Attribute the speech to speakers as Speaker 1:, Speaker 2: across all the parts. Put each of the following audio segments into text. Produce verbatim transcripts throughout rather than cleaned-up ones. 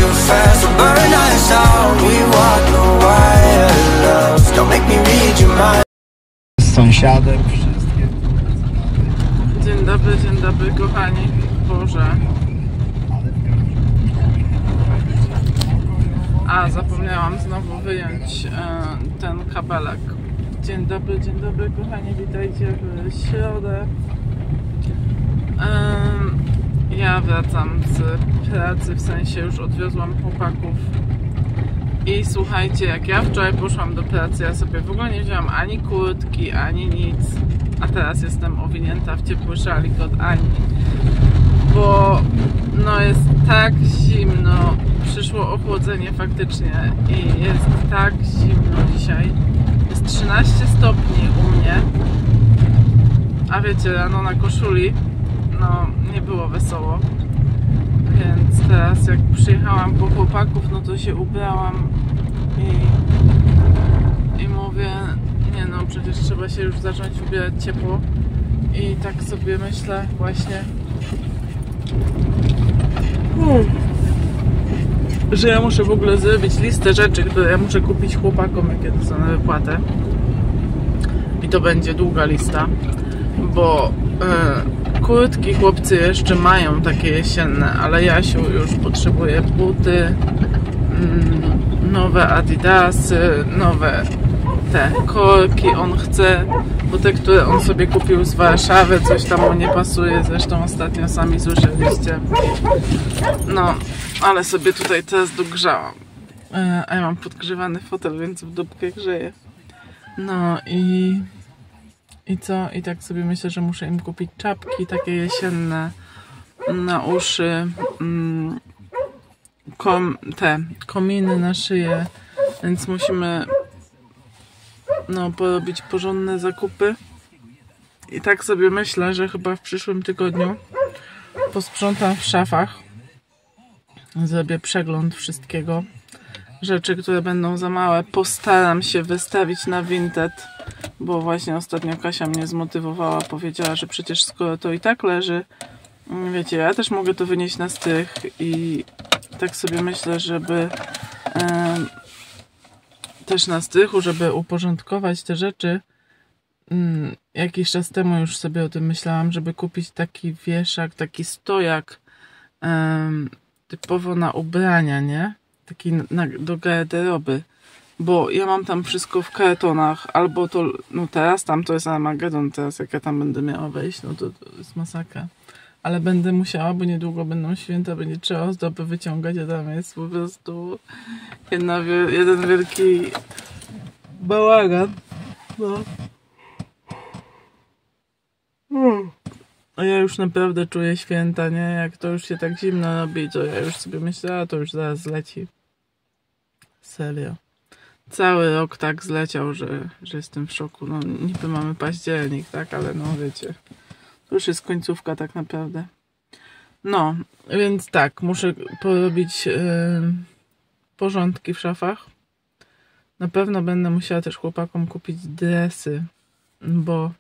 Speaker 1: too fast, we'll burn us out. We walk the wire, don't make me read your mind.
Speaker 2: Z sąsiadem wszystkie.
Speaker 3: Dzień dobry, dzień dobry kochani. Boże. A, zapomniałam znowu wyjąć e, ten kabelek. Dzień dobry, dzień dobry kochani, witajcie w środę. E, ja wracam z pracy, w sensie już odwiozłam chłopaków. I słuchajcie, jak ja wczoraj poszłam do pracy, ja sobie w ogóle nie wzięłam ani kurtki, ani nic. A teraz jestem owinięta w ciepły szalik od Ani. Bo no jest tak zimno, przyszło ochłodzenie faktycznie i jest tak zimno dzisiaj. Jest trzynaście stopni u mnie, a wiecie, rano na koszuli no nie było wesoło. Więc teraz jak przyjechałam po chłopaków, no to się ubrałam i, i mówię, nie no, przecież trzeba się już zacząć ubierać ciepło. I tak sobie myślę właśnie, że ja muszę w ogóle zrobić listę rzeczy, które ja muszę kupić chłopakom, jak kiedy są na wypłatę. I to będzie długa lista, bo e, kurtki chłopcy jeszcze mają takie jesienne, ale Jasiu już potrzebuje buty, mm, nowe adidasy, nowe te korki on chce, bo te, które on sobie kupił z Warszawy, coś tam mu nie pasuje, zresztą ostatnio sami słyszeliście. No, ale sobie tutaj teraz dogrzałam. A ja mam podgrzewany fotel, więc w dupkę grzeję. No i... I co? I tak sobie myślę, że muszę im kupić czapki takie jesienne na uszy, mm, kom, te kominy na szyję, więc musimy no porobić porządne zakupy. I tak sobie myślę, że chyba w przyszłym tygodniu posprzątam w szafach, zrobię przegląd wszystkiego, rzeczy, które będą za małe, postaram się wystawić na Vinted, bo właśnie ostatnio Kasia mnie zmotywowała, powiedziała, że przecież skoro to i tak leży, wiecie, ja też mogę to wynieść na strych i tak sobie myślę, żeby e, też na strychu, żeby uporządkować te rzeczy. Mm, jakiś czas temu już sobie o tym myślałam, żeby kupić taki wieszak, taki stojak e, typowo na ubrania, nie? Taki na, do garderoby. Bo ja mam tam wszystko w kartonach, albo to, no teraz tam to jest Armagedon, teraz jak ja tam będę miała wejść, no to, to jest masakra. Ale będę musiała, bo niedługo będą święta, będzie trzeba ozdoby wyciągać, a tam jest po prostu jedna, jeden wielki bałagan. No. Hmm. A ja już naprawdę czuję święta, nie? Jak to już się tak zimno robi, to ja już sobie myślę, a to już zaraz zleci. Serio. Cały rok tak zleciał, że, że jestem w szoku. No niby mamy październik, tak? Ale no wiecie, to już jest końcówka tak naprawdę. No, więc tak, muszę porobić yy, porządki w szafach. Na pewno będę musiała też chłopakom kupić dresy, bo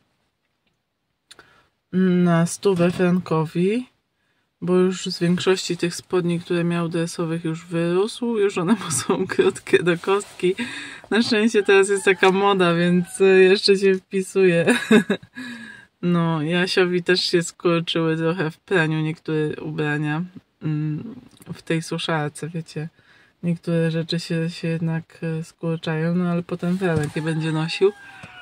Speaker 3: na stówę frankowi, bo już z większości tych spodni, które miał dresowych, już wyrósł, już one są krótkie do kostki. Na szczęście teraz jest taka moda, więc jeszcze się wpisuje. No, Jasiowi też się skurczyły trochę w praniu niektóre ubrania w tej suszarce, wiecie. Niektóre rzeczy się, się jednak skurczają, no ale potem Franek je będzie nosił.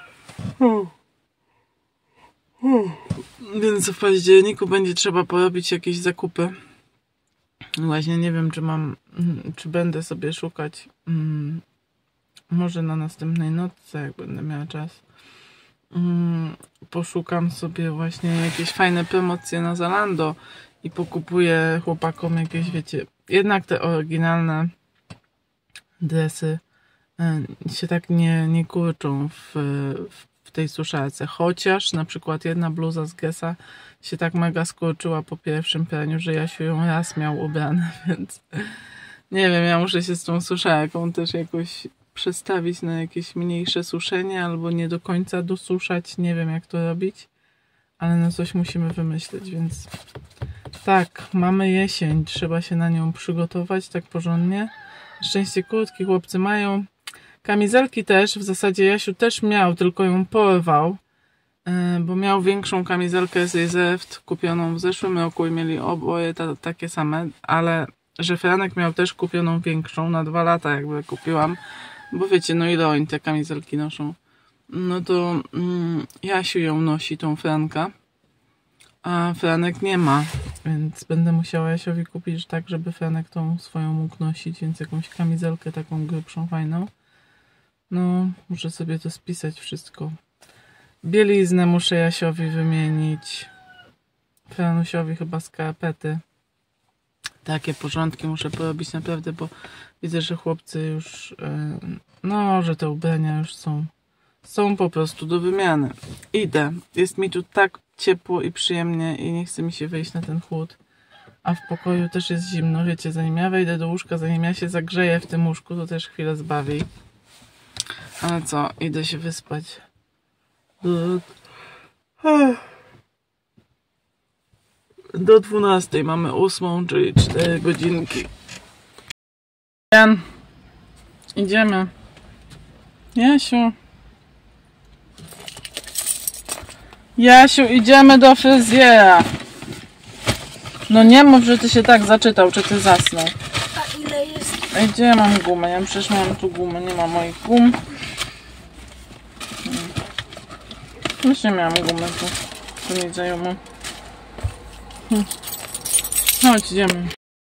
Speaker 3: Więc w październiku będzie trzeba porobić jakieś zakupy. Właśnie nie wiem, czy mam, czy będę sobie szukać, hmm, może na następnej nocce, jak będę miała czas. Hmm, poszukam sobie właśnie jakieś fajne promocje na Zalando i pokupuję chłopakom jakieś, wiecie, jednak te oryginalne dresy y, się tak nie, nie kurczą w, w w tej suszarce, chociaż na przykład jedna bluza z Gessa się tak mega skurczyła po pierwszym praniu, że Jasiu ją raz miał ubrane, więc nie wiem, ja muszę się z tą suszarką też jakoś przestawić na jakieś mniejsze suszenie, albo nie do końca dosuszać, nie wiem jak to robić, ale no coś musimy wymyślić, więc Tak, mamy jesień, trzeba się na nią przygotować tak porządnie. Na szczęście kurtki chłopcy mają. Kamizelki też, w zasadzie Jasiu też miał, tylko ją porwał, bo miał większą kamizelkę z Izeft kupioną w zeszłym roku i mieli oboje ta, takie same, ale że Franek miał też kupioną większą, na dwa lata jakby kupiłam, bo wiecie, no ile oni te kamizelki noszą. No to mm, Jasiu ją nosi, tą Franka, a Franek nie ma, więc będę musiała Jasiowi kupić tak, żeby Franek tą swoją mógł nosić, więc jakąś kamizelkę taką grubszą, fajną. No, muszę sobie to spisać wszystko. Bieliznę muszę Jasiowi wymienić. Franusiowi chyba skarpety. Takie porządki muszę porobić naprawdę, bo widzę, że chłopcy już, no, że te ubrania już są, są po prostu do wymiany. Idę. Jest mi tu tak ciepło i przyjemnie i nie chce mi się wyjść na ten chłód. A w pokoju też jest zimno, wiecie, zanim ja wejdę do łóżka, zanim ja się zagrzeję w tym łóżku, to też chwilę zbawi. Ale co, idę się wyspać. Do dwunastej mamy ósmą, czyli cztery godzinki. Jan, idziemy. Jasiu. Jasiu, idziemy do fryzjera. No nie mów, że ty się tak zaczytał, czy ty zasnął.
Speaker 4: A ile jest?
Speaker 3: A gdzie ja mam gumę? Ja przecież mam tu gumę, nie ma moich gum. Już nie miałam gumy tu. Tu nie zajmą. Hm. Chodź, idziemy.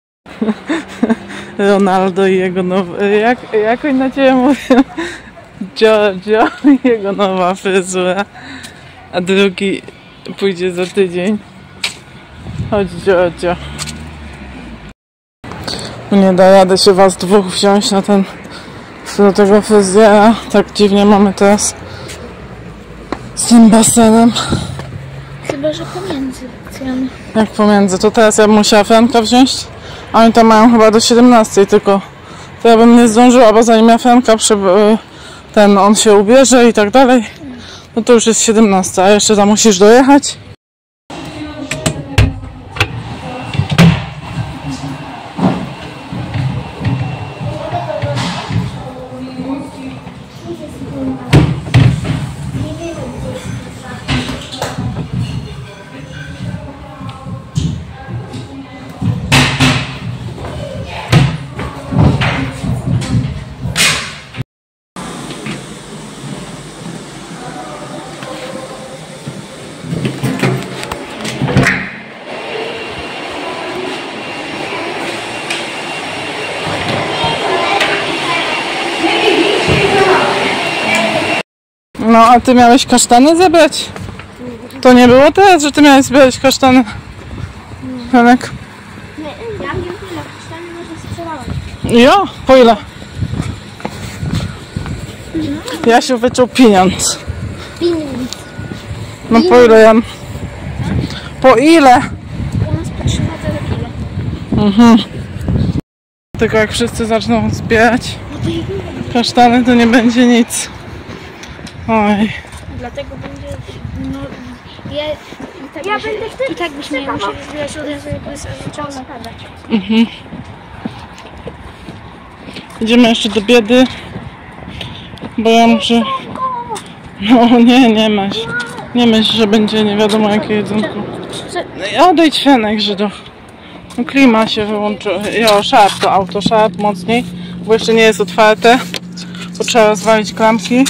Speaker 3: Ronaldo i jego nowa... Jak, jak oni na ciebie mówią? Giorgio i jego nowa fryzura. A drugi pójdzie za tydzień. Chodź, Giorgio. Nie da rady się was dwóch wziąć na ten... do tego fryzjera. Tak dziwnie mamy teraz z tym basenem.
Speaker 4: Chyba, że pomiędzy lekcjami.
Speaker 3: Jak pomiędzy? To teraz ja bym musiała Franka wziąć. A oni tam mają chyba do siedemnastej tylko. To ja bym nie zdążyła, bo zanim ja Franka przy... ten on się ubierze i tak dalej, no to już jest siedemnasta, a jeszcze tam musisz dojechać. No, a ty miałeś kasztany zebrać? To nie było teraz, że ty miałeś zbierać kasztany? Franek?
Speaker 4: Nie, ja wiem ile kasztany może sprzedałem.
Speaker 3: Jo, po ile? Jasiu wyczuł pieniądz.
Speaker 4: Pieniądz.
Speaker 3: No po ile ja... Po ile?
Speaker 4: U nas po trzy złote za kilo.
Speaker 3: Mhm. Tylko jak wszyscy zaczną zbierać kasztany, to nie będzie nic. Oj.
Speaker 4: Dlatego będzie, no, ja, i tak, ja byśmy, będę i tak byśmy je musieli zbierać od razu, jakby zaczęło spadać.
Speaker 3: Mhm. Idziemy jeszcze do biedy, bo ja muszę... No nie, nie masz. Nie myśl, że będzie nie wiadomo jakie jedzonko. No, odejdź Franek, Żydo. No, klima się wyłączyła. Jo, szarp to auto, szarp mocniej, bo jeszcze nie jest otwarte, bo trzeba rozwalić klamki.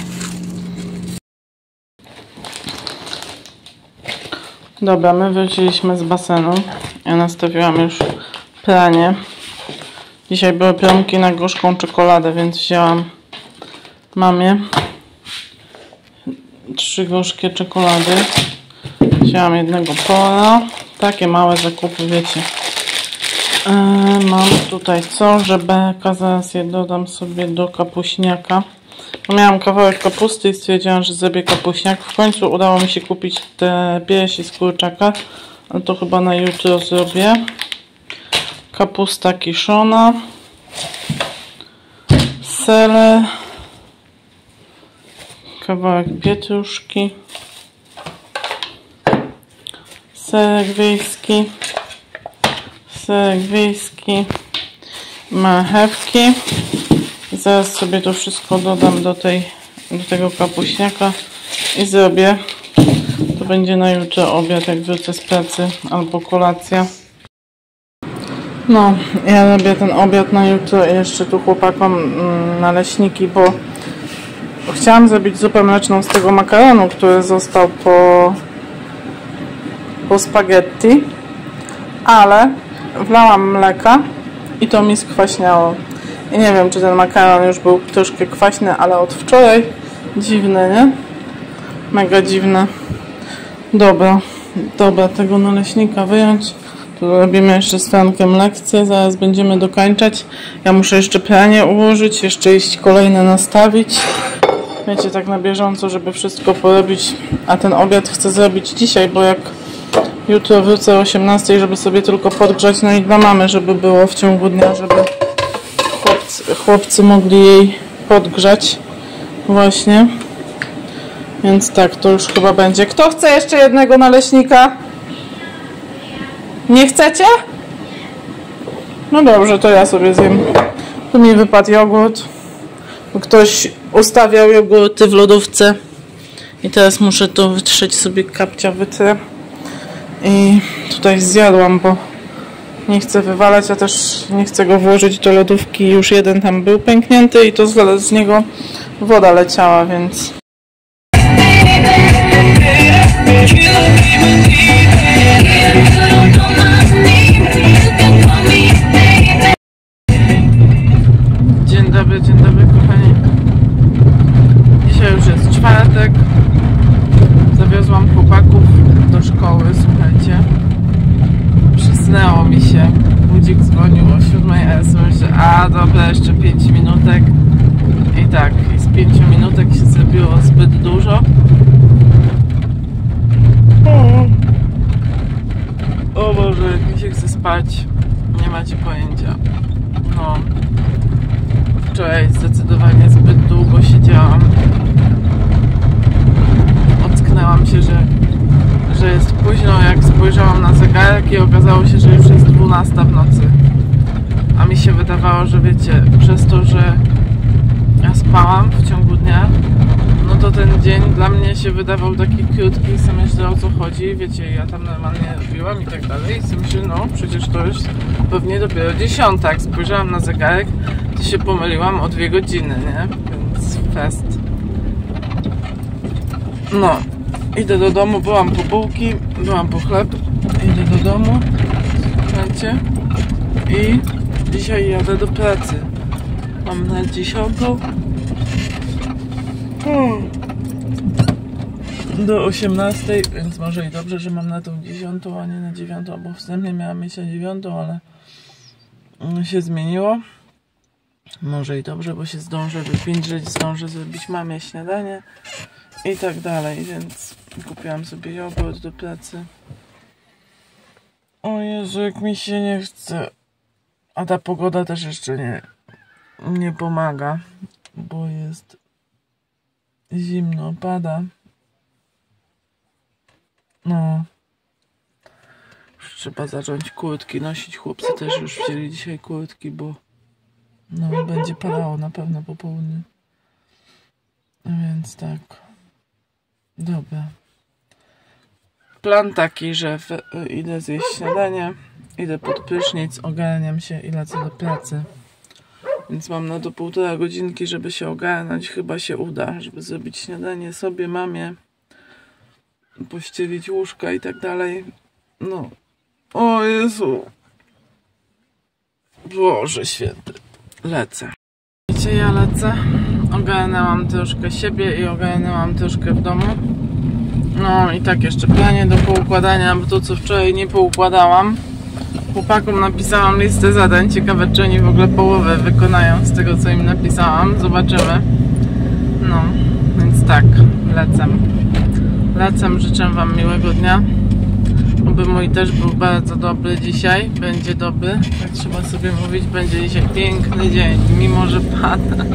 Speaker 3: Dobra, my wróciliśmy z basenu. Ja nastawiłam już pranie. Dzisiaj były promki na gorzką czekoladę, więc wzięłam mamie trzy gorzkie czekolady. Wzięłam jednego pola. Takie małe zakupy, wiecie. Eee, mam tutaj co, że beka, zaraz je dodam sobie do kapuśniaka. Miałam kawałek kapusty i stwierdziłam, że zrobię kapuśniak. W końcu udało mi się kupić te piersi z kurczaka, ale to chyba na jutro zrobię. Kapusta kiszona, seler, kawałek pietruszki, serek wiejski, serek wiejski, marchewki. I zaraz sobie to wszystko dodam do, tej, do tego kapuśniaka i zrobię. To będzie na jutro obiad, jak wrócę z pracy, albo kolacja. No, ja robię ten obiad na jutro i jeszcze tu chłopakom mm, naleśniki, bo chciałam zrobić zupę mleczną z tego makaronu, który został po, po spaghetti, ale wlałam mleka i to mi skwaśniało. I nie wiem, czy ten makaron już był troszkę kwaśny, ale od wczoraj dziwny, nie? Mega dziwne. Dobra, dobra, tego naleśnika wyjąć. Tu robimy jeszcze z Frankiem lekcję, zaraz będziemy dokończać. Ja muszę jeszcze pranie ułożyć, jeszcze iść kolejne nastawić. Wiecie, tak na bieżąco, żeby wszystko porobić. A ten obiad chcę zrobić dzisiaj, bo jak jutro wrócę o osiemnastej, żeby sobie tylko podgrzać, no i dla mamy, żeby było w ciągu dnia, żeby chłopcy, chłopcy mogli jej podgrzać. Właśnie. Więc tak, to już chyba będzie. Kto chce jeszcze jednego naleśnika? Nie chcecie? No dobrze, to ja sobie zjem. Tu mi wypadł jogurt. Ktoś ustawiał jogurty w lodówce. I teraz muszę to wytrzeć sobie, kapcia wytrę. I tutaj zjadłam, bo nie chcę wywalać, a też nie chcę go włożyć do lodówki. Już jeden tam był pęknięty i to z, z niego woda leciała, więc... Dzień dobry, dzień dobry kochani. Dzisiaj już jest czwartek. Zawiozłam chłopaków do szkoły, słuchajcie. Przysnęło mi się. Budzik dzwonił o siódmej, a ja sobie myślę, a dobra, jeszcze pięć minutek. I tak, i z pięciu minutek się zrobiło zbyt dużo. O Boże, jak mi się chce spać, nie macie pojęcia. No, wczoraj zdecydowanie zbyt długo siedziałam. Ocknęłam się, że, że jest późno, jak spojrzałam na zegarek i okazało się, że już jest dwunasta w nocy. A mi się wydawało, że wiecie, przez to, że ja spałam w ciągu dnia, no to ten dzień dla mnie się wydawał taki krótki i sobie myślę, o co chodzi, wiecie, ja tam normalnie robiłam i tak dalej i sobie myślę, no przecież to już pewnie dopiero dziesiąta, jak spojrzałam na zegarek, to się pomyliłam o dwie godziny, nie? Więc fest. No, idę do domu, byłam po bułki, byłam po chleb, idę do domu, słuchajcie, i dzisiaj jadę do pracy. Mam na dziesiątą. Hmm. Do osiemnastej, więc może i dobrze, że mam na tą dziesiątą, a nie na dziewiątą, bo wstępnie miałam mieć na dziewiątą, ale się zmieniło. Może i dobrze, bo się zdążę wypindrzeć, zdążę zrobić mamie śniadanie i tak dalej, więc kupiłam sobie jogurt do pracy. O Jezu, jak mi się nie chce. A ta pogoda też jeszcze nie, nie pomaga, bo jest zimno, pada. No. Już trzeba zacząć kurtki nosić. Chłopcy też już wzięli dzisiaj kurtki, bo no, będzie padało na pewno po południu. Więc tak. Dobra. Plan taki, że w, idę zjeść śniadanie, idę pod prysznic, ogarniam się i lecę do pracy. Więc mam na to półtora godzinki, żeby się ogarnąć. Chyba się uda, żeby zrobić śniadanie sobie, mamie, pościelić łóżka i tak dalej. No. O Jezu. Boże święty. Lecę. Wiecie, ja lecę. Ogarnęłam troszkę siebie i ogarnęłam troszkę w domu. No i tak jeszcze planie do poukładania, bo to co wczoraj nie poukładałam. Chłopakom napisałam listę zadań. Ciekawe, czy oni w ogóle połowę wykonają z tego, co im napisałam. Zobaczymy. No, więc tak, lecę. Lecę, życzę wam miłego dnia. Oby mój też był bardzo dobry dzisiaj. Będzie dobry, tak trzeba sobie mówić. Będzie dzisiaj piękny dzień, mimo że pada.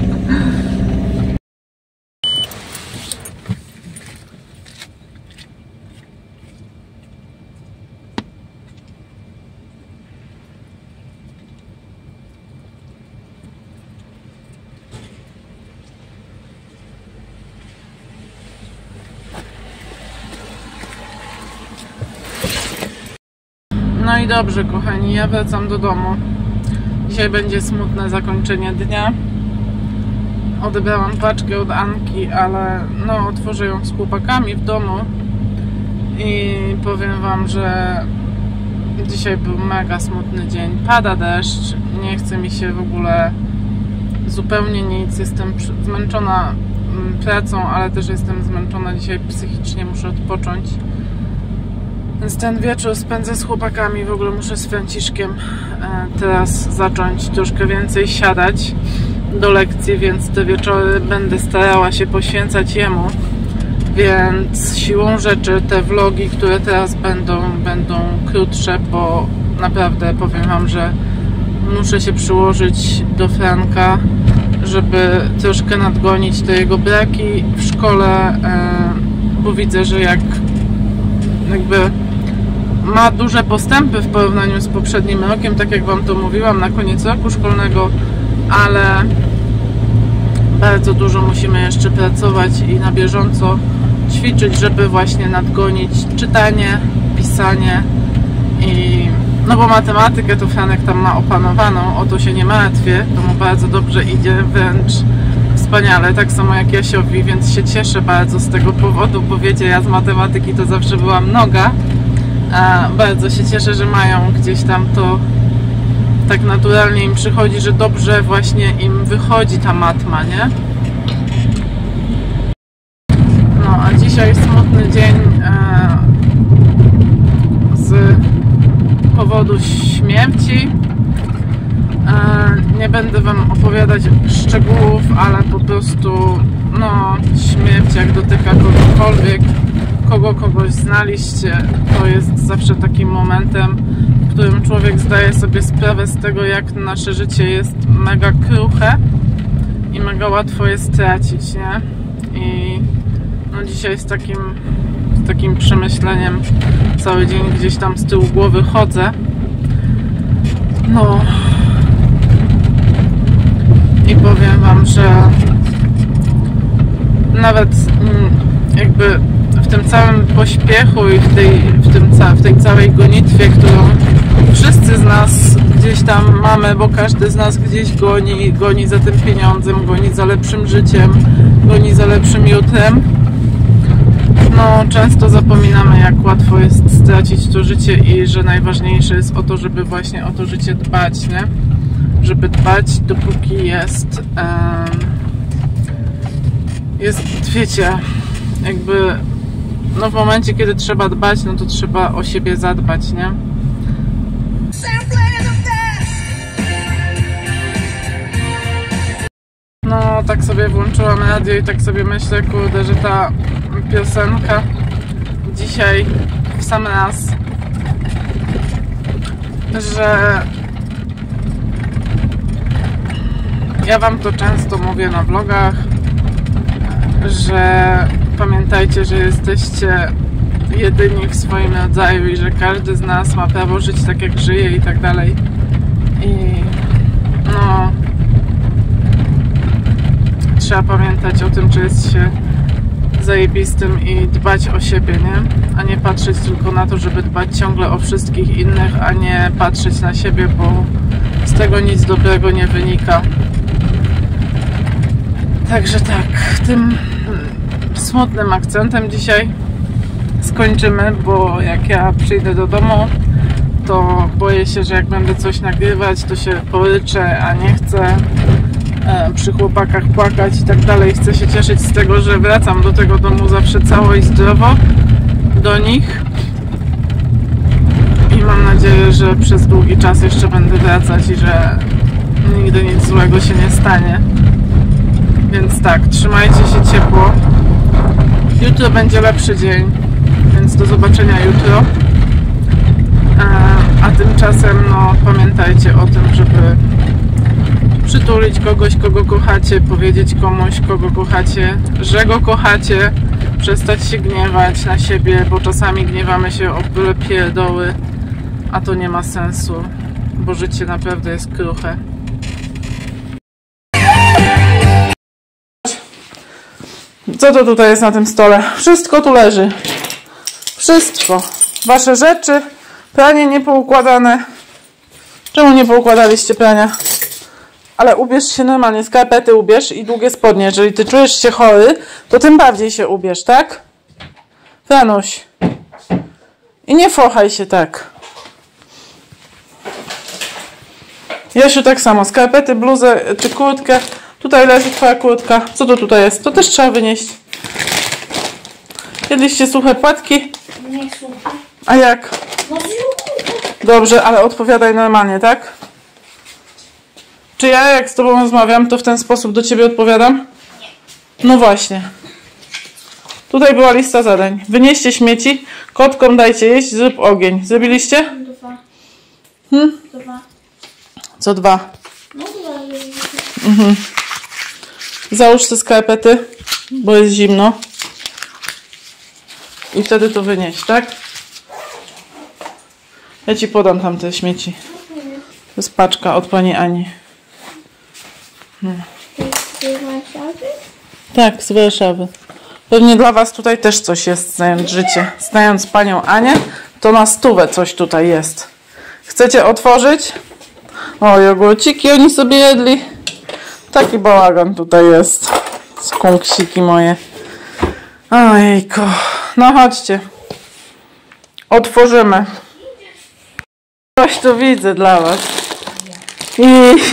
Speaker 3: No i dobrze, kochani, ja wracam do domu. Dzisiaj będzie smutne zakończenie dnia. Odebrałam paczkę od Anki, ale no otworzę ją z chłopakami w domu i powiem wam, że dzisiaj był mega smutny dzień. Pada deszcz, nie chce mi się w ogóle zupełnie nic. Jestem zmęczona pracą, ale też jestem zmęczona dzisiaj psychicznie, muszę odpocząć. Więc ten wieczór spędzę z chłopakami, w ogóle muszę z Franciszkiem teraz zacząć troszkę więcej siadać do lekcji, więc te wieczory będę starała się poświęcać jemu. Więc siłą rzeczy te vlogi, które teraz będą, będą krótsze, bo naprawdę powiem wam, że muszę się przyłożyć do Franka, żeby troszkę nadgonić te jego braki w szkole, bo widzę, że jak jakby ma duże postępy w porównaniu z poprzednim rokiem, tak jak wam to mówiłam na koniec roku szkolnego, ale bardzo dużo musimy jeszcze pracować i na bieżąco ćwiczyć, żeby właśnie nadgonić czytanie, pisanie i no bo matematykę to Franek tam ma opanowaną, o to się nie martwię, to mu bardzo dobrze idzie, wręcz wspaniale, tak samo jak Jasiowi, więc się cieszę bardzo z tego powodu, bo wiecie, ja z matematyki to zawsze byłam noga, a bardzo się cieszę, że mają gdzieś tam to tak naturalnie im przychodzi, że dobrze właśnie im wychodzi ta matma, nie? No, a dzisiaj smutny dzień e, z powodu śmierci. E, nie będę wam opowiadać szczegółów, ale po prostu no, śmierć jak dotyka kogokolwiek, kogo kogoś znaliście, to jest zawsze takim momentem, w którym człowiek zdaje sobie sprawę z tego, jak nasze życie jest mega kruche i mega łatwo je stracić, nie? I no dzisiaj z takim, z takim przemyśleniem cały dzień gdzieś tam z tyłu głowy chodzę. No i powiem wam, że nawet jakby w tym całym pośpiechu i w tej, w tym, w tej całej gonitwie, którą wszyscy z nas gdzieś tam mamy, bo każdy z nas gdzieś goni, goni za tym pieniądzem, goni za lepszym życiem, goni za lepszym jutrem. No, często zapominamy, jak łatwo jest stracić to życie i że najważniejsze jest o to, żeby właśnie o to życie dbać, nie? Żeby dbać, dopóki jest um, jest, wiecie, jakby no w momencie, kiedy trzeba dbać, no to trzeba o siebie zadbać, nie? No, tak sobie włączyłam radio i tak sobie myślę, kurde, że ta piosenka dzisiaj w sam raz, że ja wam to często mówię na vlogach, że pamiętajcie, że jesteście jedyni w swoim rodzaju i że każdy z nas ma prawo żyć tak, jak żyje i tak dalej. I no trzeba pamiętać o tym, czy jest się zajebistym i dbać o siebie, nie? A nie patrzeć tylko na to, żeby dbać ciągle o wszystkich innych, a nie patrzeć na siebie, bo z tego nic dobrego nie wynika. Także tak, tym smutnym akcentem dzisiaj skończymy, bo jak ja przyjdę do domu, to boję się, że jak będę coś nagrywać, to się poryczę, a nie chcę e, przy chłopakach płakać i tak dalej. Chcę się cieszyć z tego, że wracam do tego domu zawsze cało i zdrowo do nich i mam nadzieję, że przez długi czas jeszcze będę wracać i że nigdy nic złego się nie stanie. Więc tak, trzymajcie się ciepło. Jutro będzie lepszy dzień, więc do zobaczenia jutro. A tymczasem, no, pamiętajcie o tym, żeby przytulić kogoś, kogo kochacie, powiedzieć komuś, kogo kochacie, że go kochacie, przestać się gniewać na siebie, bo czasami gniewamy się o byle pierdoły, a to nie ma sensu, bo życie naprawdę jest kruche. Co to tutaj jest na tym stole? Wszystko tu leży. Wszystko. Wasze rzeczy, Pranie niepoukładane. Czemu nie poukładaliście prania? Ale ubierz się normalnie, skarpety ubierz i długie spodnie. Jeżeli ty czujesz się chory, to tym bardziej się ubierz, tak? Franuś. I nie fochaj się tak. Jasiu tak samo, skarpety, bluzę czy kurtkę. Tutaj leży twoja kurtka. Co to tutaj jest? To też trzeba wynieść. Jedliście suche płatki?
Speaker 4: Nie słuchaj.
Speaker 3: A jak?
Speaker 4: No
Speaker 3: Dobrze, ale odpowiadaj normalnie, tak? Czy ja jak z tobą rozmawiam, to w ten sposób do ciebie odpowiadam? Nie. No właśnie. Tutaj była lista zadań. Wynieście śmieci, kotkom dajcie jeść, zrób ogień. Zrobiliście?
Speaker 4: Dwa.
Speaker 3: Hmm?
Speaker 4: Dwa.
Speaker 3: Co dwa?
Speaker 4: No dwa.
Speaker 3: Mhm. Załóż te skarpety, bo jest zimno. I wtedy to wynieść, tak? Ja ci podam tam te śmieci. To jest paczka od pani Ani. Hmm. Tak, z Warszawy. Pewnie dla was tutaj też coś jest, znając życie. Znając panią Anię, to na stówę coś tutaj jest. Chcecie otworzyć? O, jogurciki oni sobie jedli. Taki bałagan tutaj jest. Skunksiki moje. Ojejku. No chodźcie. Otworzymy. Coś tu widzę dla was. I...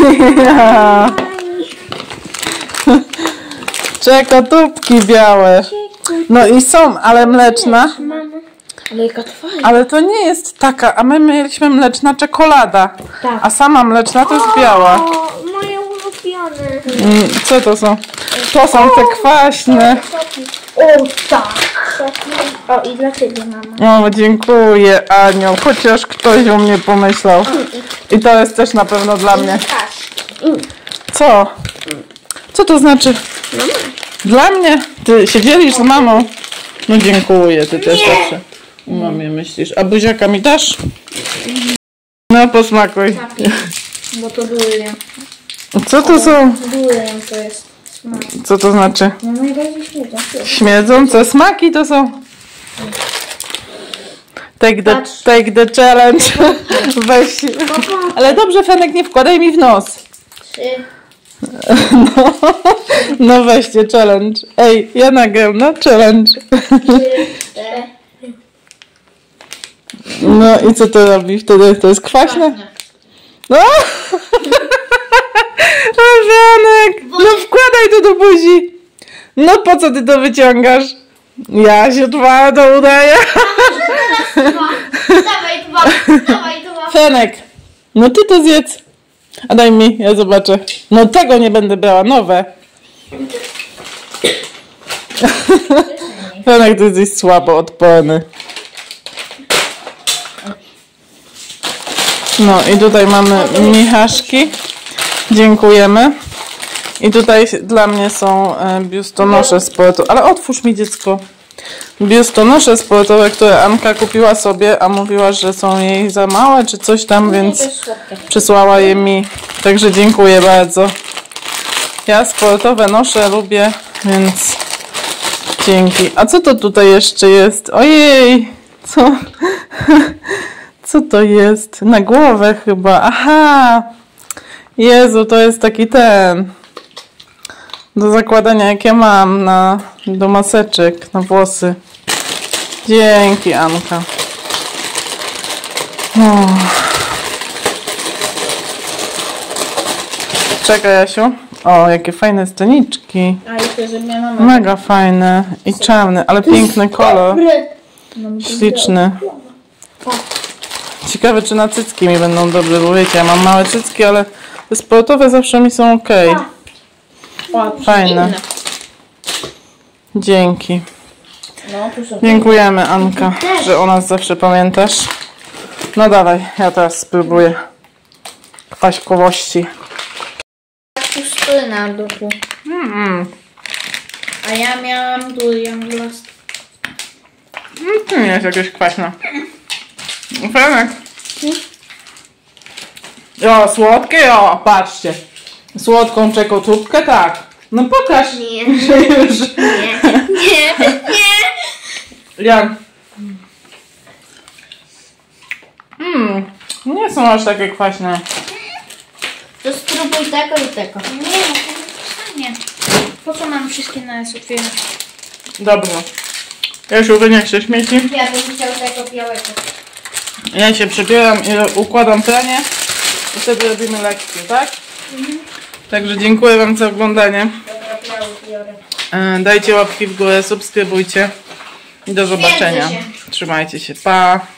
Speaker 3: Czekotubki białe. No i są, ale mleczna.
Speaker 4: Ale jaka fajna.
Speaker 3: Ale to nie jest taka, a my mieliśmy mleczna czekolada.
Speaker 4: Tak.
Speaker 3: A sama mleczna to jest biała.
Speaker 4: O, moje ulubione.
Speaker 3: Mm, co to są? To są te kwaśne.
Speaker 4: O, tak. O, i dla ciebie, mama.
Speaker 3: O, dziękuję, Aniu. Chociaż ktoś o mnie pomyślał. I to jest też na pewno dla mnie. Co? Co to znaczy? Dla mnie? Ty się dzielisz z mamą? No dziękuję, ty też zawsze o mamie myślisz. A buziaka mi dasz? No posmakuj.
Speaker 4: Bo to duję.
Speaker 3: Co to są?
Speaker 4: Duję to jest. Smak.
Speaker 3: Co to znaczy?
Speaker 4: No najbardziej śmiedzą.
Speaker 3: Śmierdzące smaki to są? Take the,
Speaker 4: Patrz.
Speaker 3: take the challenge. Weź. Ale dobrze, Fenek, nie wkładaj mi w nos.
Speaker 4: Trzy.
Speaker 3: No, no weźcie challenge. Ej, ja nagram, no challenge.
Speaker 4: Cztery.
Speaker 3: No i co to robi wtedy? To jest kwaśne? No! O, Fenek! No wkładaj to do buzi. No po co ty to wyciągasz? Ja się twardo udaję.
Speaker 4: Dawaj dwa. Dawaj dwa.
Speaker 3: Fenek, no ty to zjedz. A daj mi, ja zobaczę. No tego nie będę brała, nowe. Fenek, ty jesteś słabo odporny. No i tutaj mamy michaszki. Dziękujemy. I tutaj dla mnie są biustonosze sportowe. Ale otwórz mi, dziecko. Biustonosze sportowe, które Anka kupiła sobie, a mówiła, że są jej za małe, czy coś tam, więc przysłała je mi. Także dziękuję bardzo. Ja sportowe noszę, lubię, więc dzięki. A co to tutaj jeszcze jest? Ojej! Co? Co to jest? Na głowę chyba. Aha! Jezu, to jest taki ten... do zakładania, jak ja mam, na, do maseczek, na włosy. Dzięki, Anka. O. Czekaj, Jasiu. O, jakie fajne staniczki.
Speaker 4: A i to, że mnie mama...
Speaker 3: Mega fajne i czarny, ale piękny kolor. Śliczny. Ciekawe, czy na cycki mi będą dobrze, bo wiecie, ja mam małe cycki, ale te sportowe zawsze mi są ok. Fajne. Dzięki.
Speaker 4: No, tu są.
Speaker 3: Dziękujemy, Anka, że o nas zawsze pamiętasz. No dawaj, ja teraz spróbuję kwaśkowości.
Speaker 4: Tu stoi na duchu.
Speaker 3: Mm.
Speaker 4: A ja miałam durian głos.
Speaker 3: To nie jest jakieś kwaśne. Fenek. O, słodkie, o, patrzcie. Słodką czekotubkę, tak. No pokaż.
Speaker 4: Nie.
Speaker 3: Że już.
Speaker 4: Nie, nie, nie.
Speaker 3: Jan. Mmm, nie są aż takie kwaśne.
Speaker 5: To spróbuj tego i tego.
Speaker 4: Nie, no to nie. Po co mam wszystkie naraz otwierać?
Speaker 3: Dobrze. Jasiu, wyniech się śmieci.
Speaker 5: Ja bym chciał tego białego.
Speaker 3: Ja się przebieram i układam pranie. I wtedy robimy lekcje, tak? Mhm. Także dziękuję wam za oglądanie.
Speaker 5: Dobra, biały biorę.
Speaker 3: E, Dajcie łapki w górę, subskrybujcie. I do zobaczenia.
Speaker 5: się.
Speaker 3: Trzymajcie się. Pa!